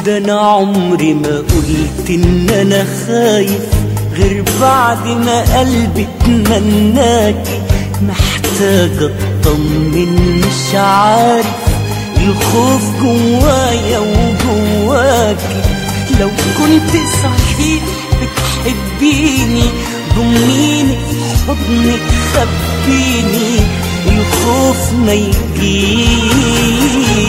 ده انا عمري ما قلت ان انا خايف غير بعد ما قلبي اتمناكي. محتاجة اطمن مش عارف، الخوف جوايا وجواكي. لو كنت صحيح بتحبيني ضميني في حضنك خبيني، الخوف ما يجيش.